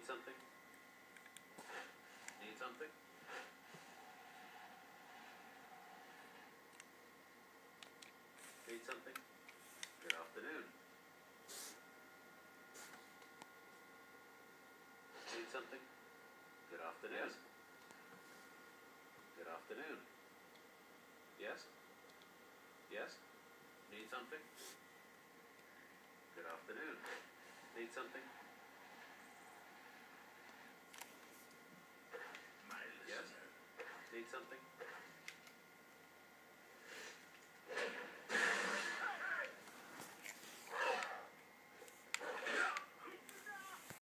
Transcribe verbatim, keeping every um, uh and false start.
Need something? Need something? Need something? Good afternoon. Need something? Good afternoon. Yes. Good afternoon. Yes? Yes? Need something? Good afternoon. Need something?